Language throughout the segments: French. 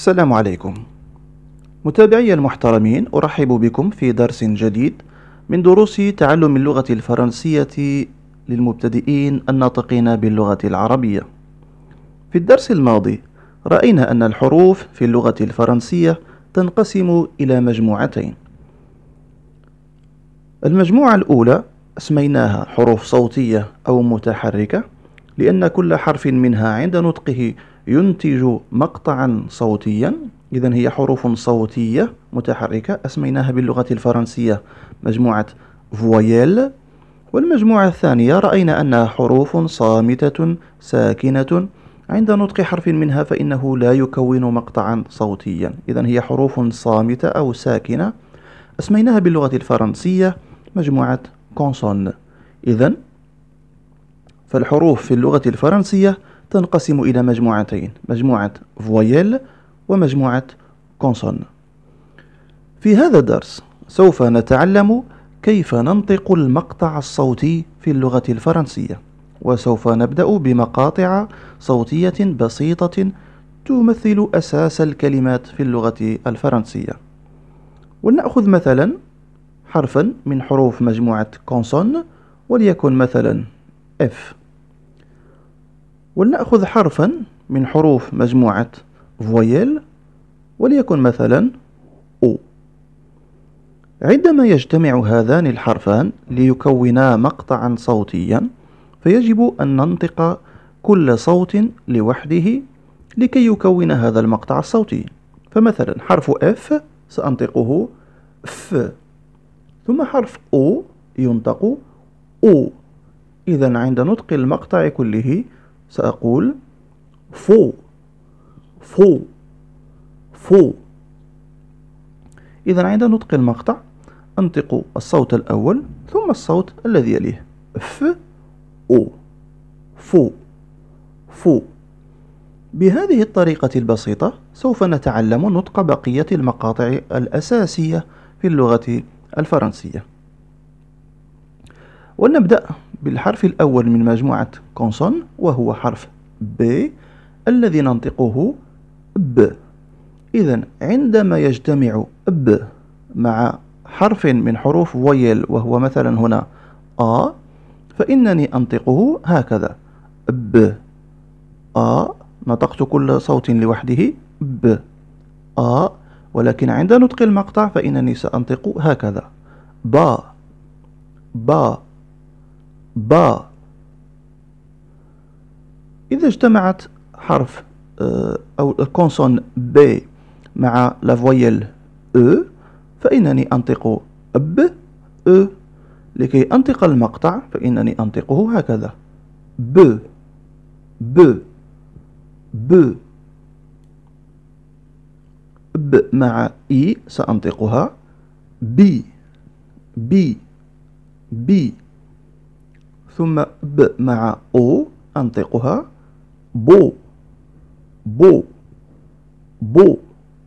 السلام عليكم متابعي المحترمين، أرحب بكم في درس جديد من دروس تعلم اللغة الفرنسية للمبتدئين الناطقين باللغة العربية. في الدرس الماضي رأينا أن الحروف في اللغة الفرنسية تنقسم إلى مجموعتين. المجموعة الأولى أسميناها حروف صوتية أو متحركة، لأن كل حرف منها عند نطقه ينتج مقطعا صوتيا، إذن هي حروف صوتية متحركة أسميناها باللغة الفرنسية مجموعة فويل. والمجموعة الثانية رأينا أنها حروف صامتة ساكنة، عند نطق حرف منها فإنه لا يكون مقطعا صوتيا، إذن هي حروف صامتة أو ساكنة أسميناها باللغة الفرنسية مجموعة كونسون. إذن فالحروف في اللغة الفرنسية تنقسم إلى مجموعتين، مجموعة فويل ومجموعة كونسون. في هذا الدرس سوف نتعلم كيف ننطق المقطع الصوتي في اللغة الفرنسية، وسوف نبدأ بمقاطع صوتية بسيطة تمثل أساس الكلمات في اللغة الفرنسية. ولنأخذ مثلا حرفا من حروف مجموعة كونسون، وليكن مثلا F. ولنأخذ حرفا من حروف مجموعة فويل، وليكن مثلا O. عندما يجتمع هذان الحرفان ليكونا مقطعا صوتيا، فيجب أن ننطق كل صوت لوحده لكي يكون هذا المقطع الصوتي. فمثلا حرف F سأنطقه F، ثم حرف O ينطق O. إذن عند نطق المقطع كله سأقول فو فو فو. إذن عند نطق المقطع أنطق الصوت الأول ثم الصوت الذي يليه ف أو فو فو. بهذه الطريقة البسيطة سوف نتعلم نطق بقية المقاطع الأساسية في اللغة الفرنسية. ونبدأ بالحرف الأول من مجموعة كونسون، وهو حرف B الذي ننطقه ب. إذن عندما يجتمع ب مع حرف من حروف فويل وهو مثلا هنا A، فإنني أنطقه هكذا ب A. نطقت كل صوت لوحده ب A، ولكن عند نطق المقطع فإنني سأنطق هكذا با با با. إذا اجتمعت حرف أو الكونسون B مع لا فويل E، فإنني أنطق ب E. لكي أنطق المقطع فإنني أنطقه هكذا ب ب ب. ب مع إي سأنطقها بي بي بي. ثم ب مع أو أنطقها بو بو بو.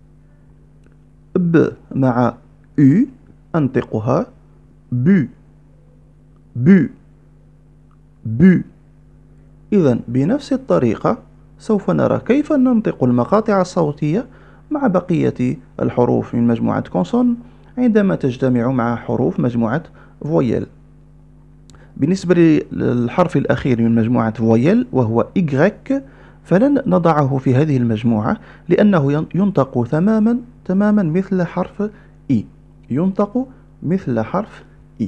ب مع U أنطقها بو بو بو. إذن بنفس الطريقة سوف نرى كيف ننطق المقاطع الصوتية مع بقية الحروف من مجموعة كونسون عندما تجتمع مع حروف مجموعة فويل. بالنسبة للحرف الأخير من مجموعة فويل وهو Y، فلن نضعه في هذه المجموعة لأنه ينطق تماما مثل حرف I، ينطق مثل حرف I.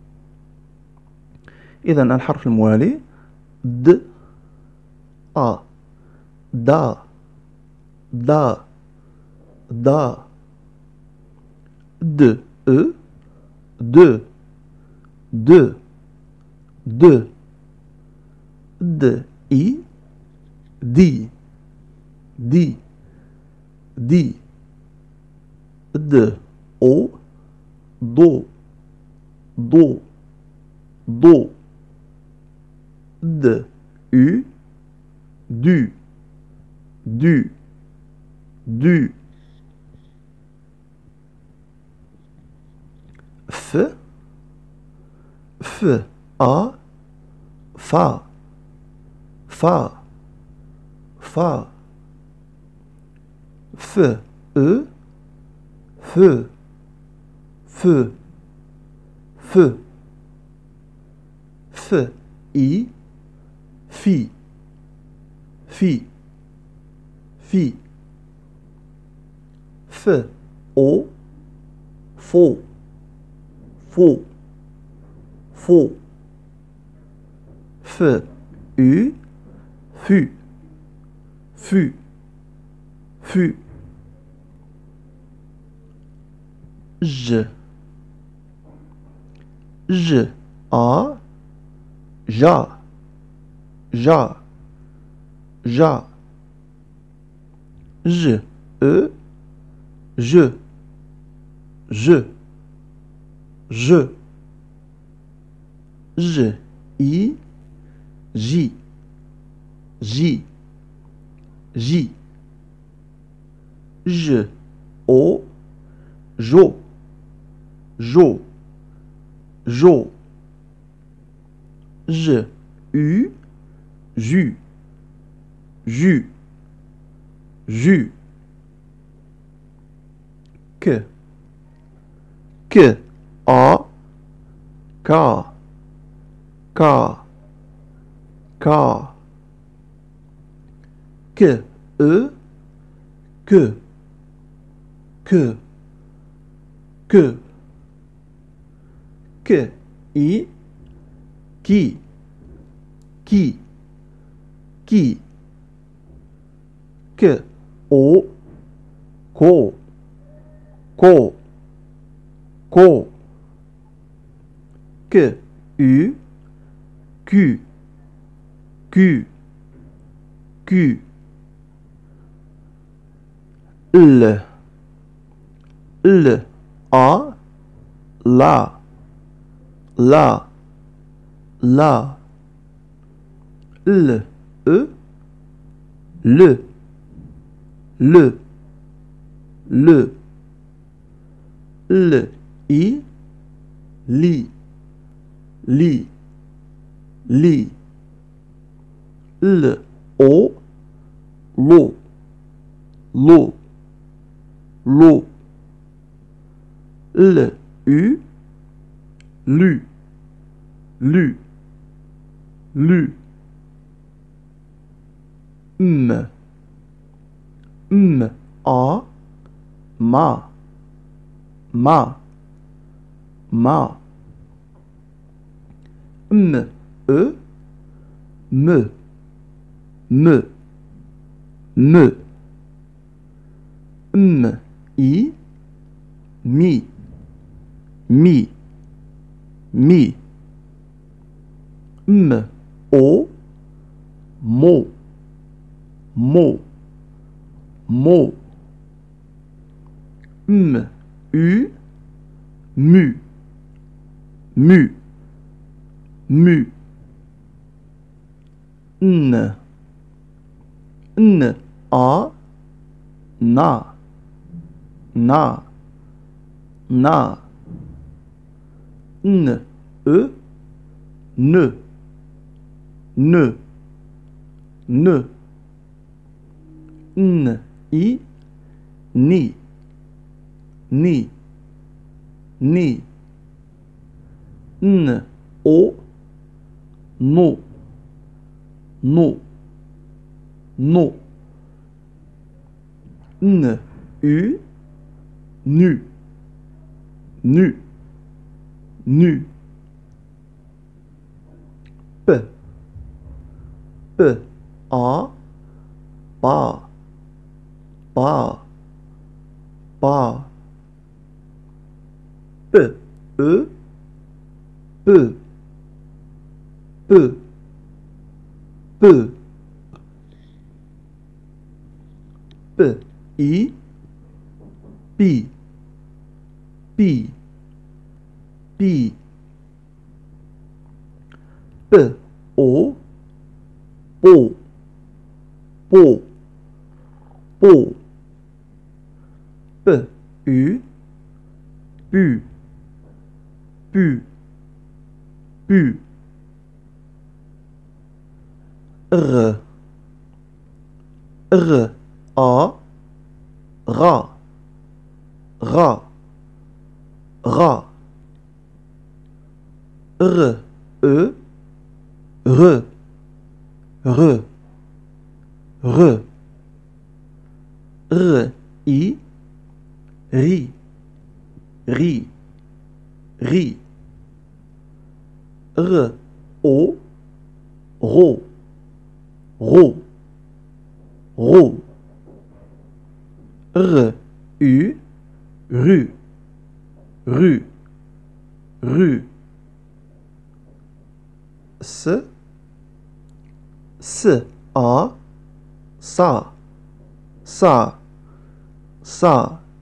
إذن الحرف الموالي د A دا دا دا د E د د د د I دي دي دي د أو دو دو دو د U du du du. F f a fa fa fa. F feu, feu, feu, feu, fi, fi, fi, fi, faux, faux, faux, faux, fut, fut, fut, fut, je, a, ja, ja, ja, je, je, je, i, j, j, j, o, jo, jo, jo, u, ju, ju, ju, que, a, ka, ka, ka, que, que, que, i, qui, que, o, ko, que, q, l, a, la, la, l, le, i, li, o, lo, lu, a, ma, me, i, mi, o, mo, u, mu, n, a, na, n, ne, n, i, ni, n, o, no, n, u, nu, p, a, pa, peu, peu, i, pi, o, po, u, pu, r, a, غا غا غا غ أ غ غ غ غ إي ري ري ري غ أو غو غو غو غ U ru ru ru S A sa sa sa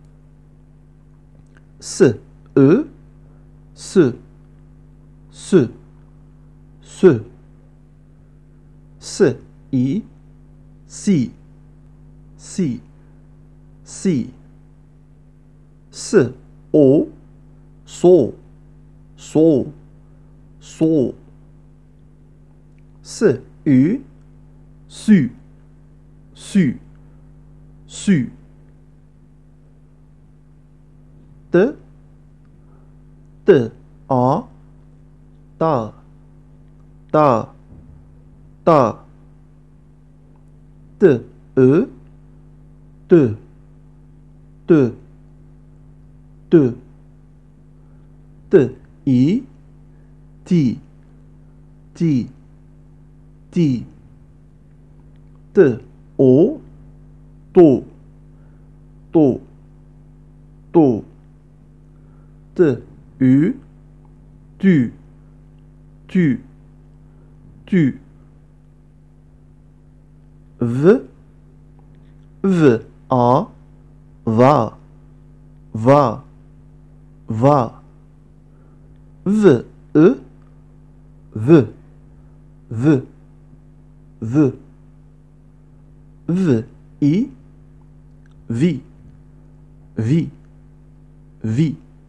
S E se se se S I si si si S O so so so S U su su su T T A ta ta ta T E te te te T I ti ti ti T O to to to T U tu tu tu V V A va va va V E v v v v I vi vi vi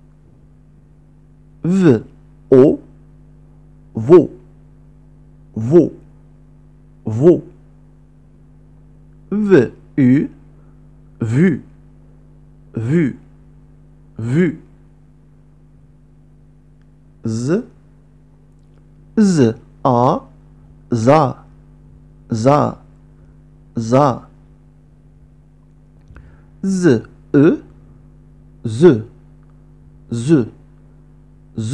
v o vo vo vo v u vu vu vu z z a za za za z e z z z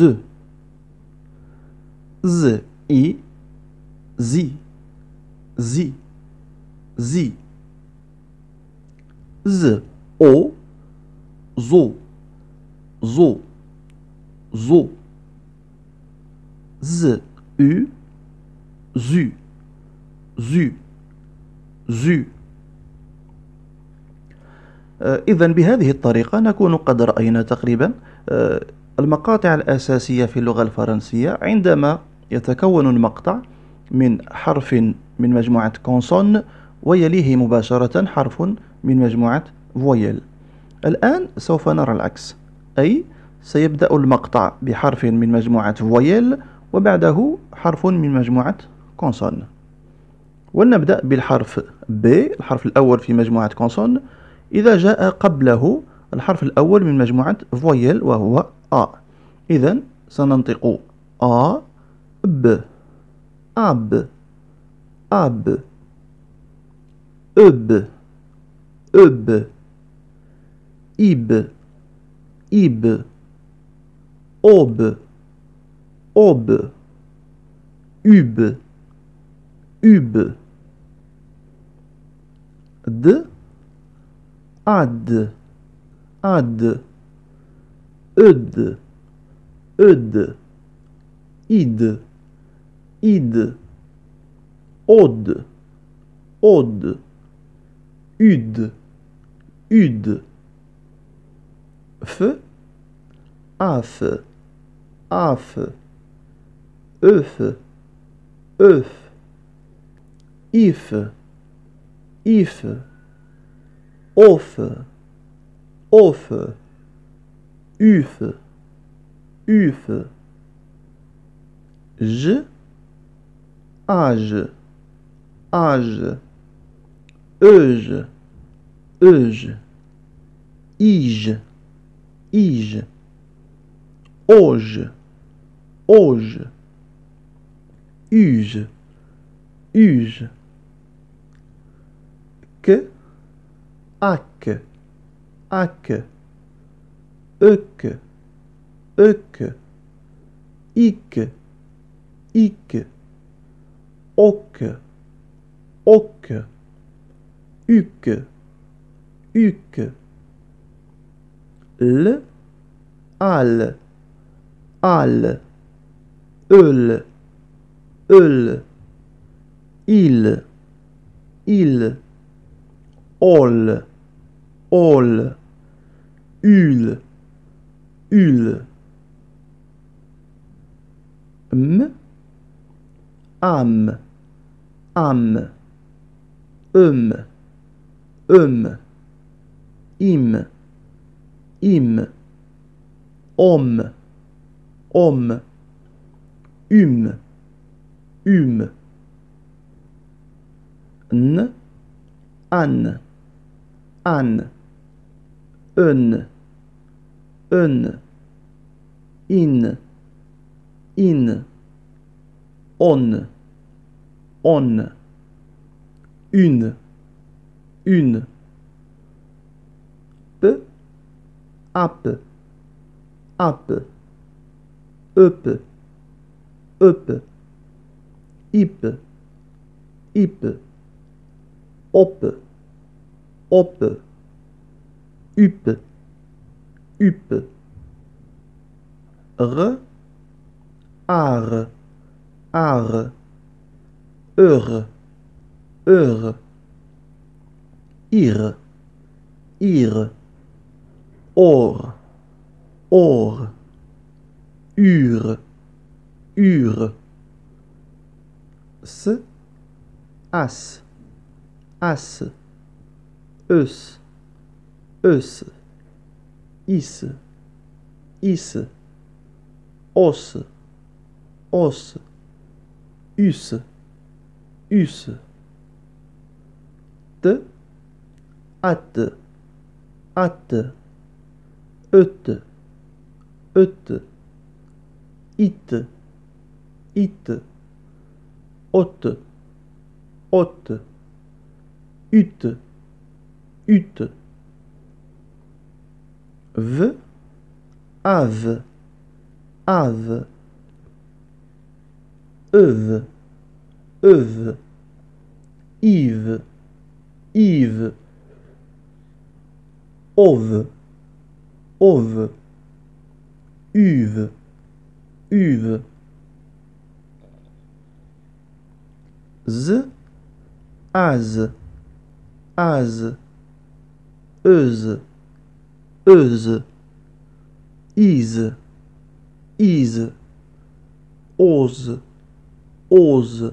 z i zi zi zi z o zo zo zo z u zu zu zu إذن بهذه الطريقة نكون قد رأينا تقريبا المقاطع الأساسية في اللغة الفرنسية عندما يتكون المقطع من حرف من مجموعة كونسون ويليه مباشرة حرف من مجموعة فويل. الآن سوف نرى العكس، أي سيبدأ المقطع بحرف من مجموعة فويل وبعده حرف من مجموعة كونسون. ولنبدأ بالحرف B، الحرف الأول في مجموعة كونسون، إذا جاء قبله الحرف الأول من مجموعة فويل وهو A، إذن سننطق A ب أب أب أب أب إب إب أوب أوب أب أب د أد أد أد أد إد إد أود أود أد أد ف أف أف أف أف إف إف أوف أوف أوف أوف ج أج أج أج أج إيج إيج أوج أوج أوج أوج ك أك أك أك أك إك إك أك أك أك أك ل al al öl öl il ol ol ul ul m am im om n an ön in on une p ap up ip op up r ar ur ir or ur s as eus is os us t at ut it ot ut v av ev iv ov uv z az euz is oz use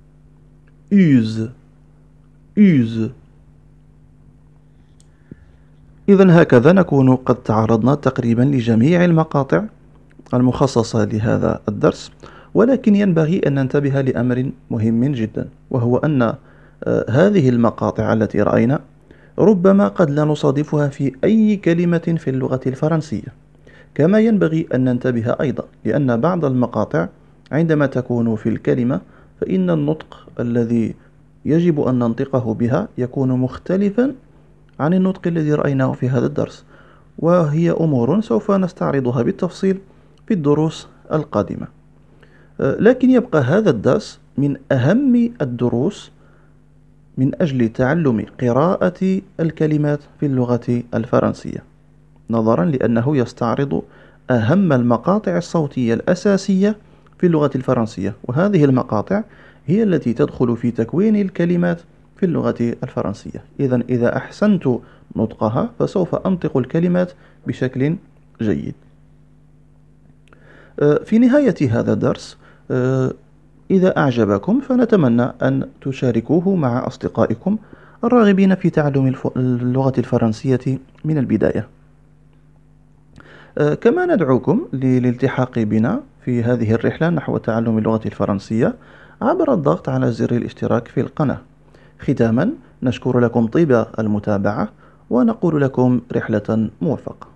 إذن هكذا نكون قد تعرضنا تقريبا لجميع المقاطع المخصصة لهذا الدرس، ولكن ينبغي أن ننتبه لأمر مهم جدا، وهو أن هذه المقاطع التي رأينا ربما قد لا نصادفها في أي كلمة في اللغة الفرنسية. كما ينبغي أن ننتبه أيضا لأن بعض المقاطع عندما تكون في الكلمة فإن النطق الذي يجب أن ننطقه بها يكون مختلفا عن النطق الذي رأيناه في هذا الدرس، وهي أمور سوف نستعرضها بالتفصيل في الدروس القادمة. لكن يبقى هذا الدرس من أهم الدروس من أجل تعلم قراءة الكلمات في اللغة الفرنسية، نظرا لأنه يستعرض أهم المقاطع الصوتية الأساسية في اللغة الفرنسية، وهذه المقاطع هي التي تدخل في تكوين الكلمات في اللغة الفرنسية. إذا أحسنت نطقها فسوف أنطق الكلمات بشكل جيد. في نهاية هذا الدرس إذا أعجبكم فنتمنى أن تشاركوه مع أصدقائكم الراغبين في تعلم اللغة الفرنسية من البداية. كما ندعوكم للالتحاق بنا في هذه الرحلة نحو تعلم اللغة الفرنسية عبر الضغط على زر الاشتراك في القناة. ختاما نشكر لكم طيب المتابعة ونقول لكم رحلة موفقة.